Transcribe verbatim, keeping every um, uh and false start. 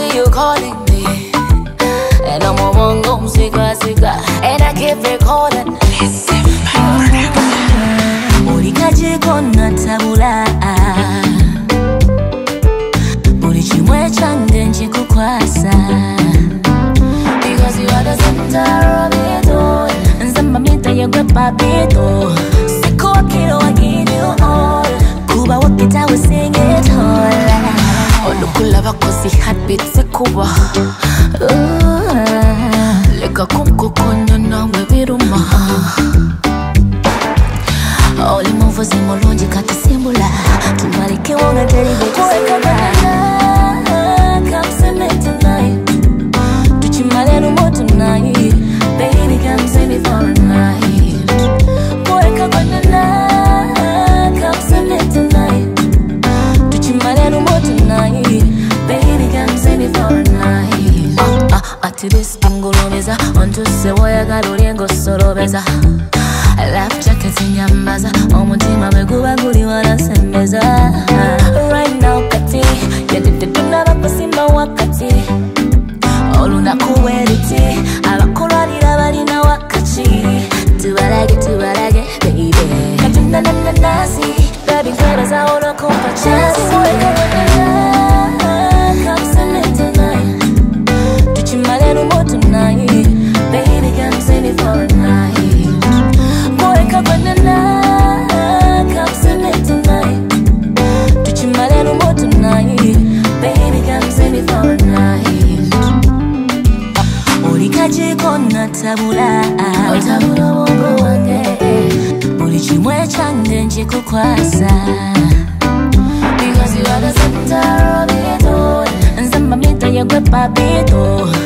see you calling me, and I'm on home, siga, siga, and I keep recording. 우리까지 건너 타불라 우리 짐왜 잠든지 구과사 Because you are the center of it all nzambamita yegwe papito sikuwa kilo wagidio all kuba wakita we sing it all olukula bakosi heartbeat sikuba leka kumkukonya nawe biruma Oli muvu zimulungi kati simbula tumalike wonga teri betusula Come see me tonight Tuchimale numo tonight Baby come see me for a night Boy come on Come see me tonight Tuchimale numo tonight Baby come see me for a night Ah ah ati this ngulomeza Onto se woyagala oliengo solobeza Life jackets in yambaza Omutima meguba guli wanasembeza Right now kati Yadide tunaba kusimba wakati Olunaku weriti Abakulwanira balina wakati Tubalage tubalage baby Katunda na na nasi Baby kwebeza olokumpa chance Come see me tonight Tuchimale numo tonight Baby come see me for a night Boy, come on come see me tonight Tuchimale numo tonight Baby, come see me for a night Ulikaji kona tabula Tabula wongo wange Ulichimwe chande njikukwasa Because you are the center of it all Nzambamita yegwe papito